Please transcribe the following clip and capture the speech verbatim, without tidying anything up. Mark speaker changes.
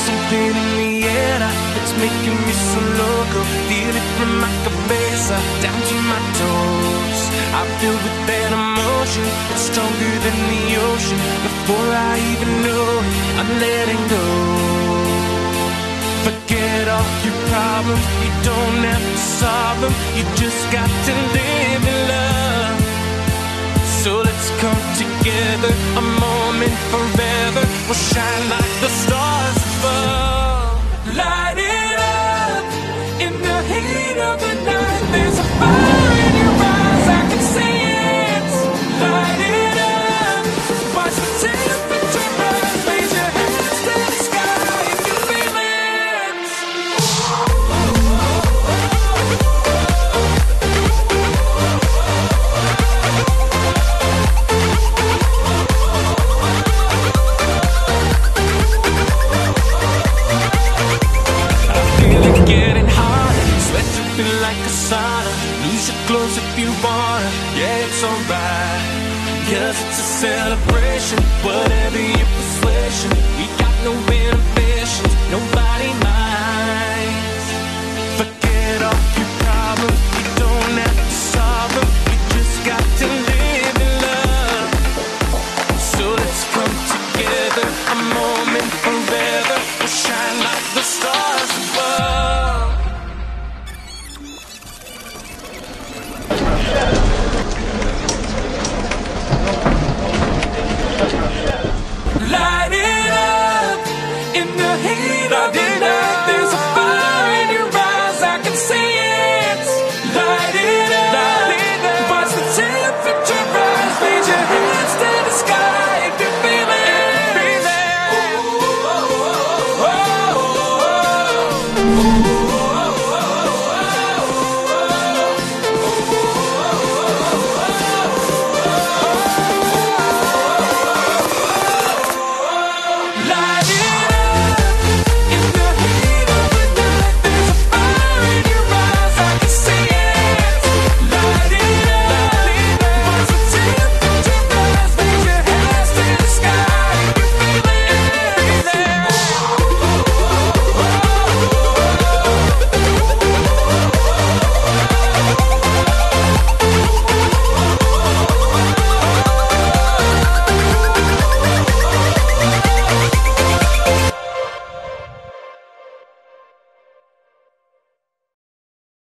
Speaker 1: something in the air that's making me so loco. Feel it from my cabeza down to my toes. I'm filled with that emotion, it's stronger than the ocean. Before I even know it, I'm letting go. Forget all your problems, you don't have to solve them. You just got to live in love. So let's come together, a moment forever. We'll shine like the stars above. Light it up in the heat of the night. There's a fire in your eyes, I can see it. Light it up, watch the temperature rise. Raise your hands to the sky if you feel it. Like a sauna, lose your clothes if you wanna. Yeah, it's alright, cause it's a celebration. Whatever your persuasion, we got no inhibitions. Nobody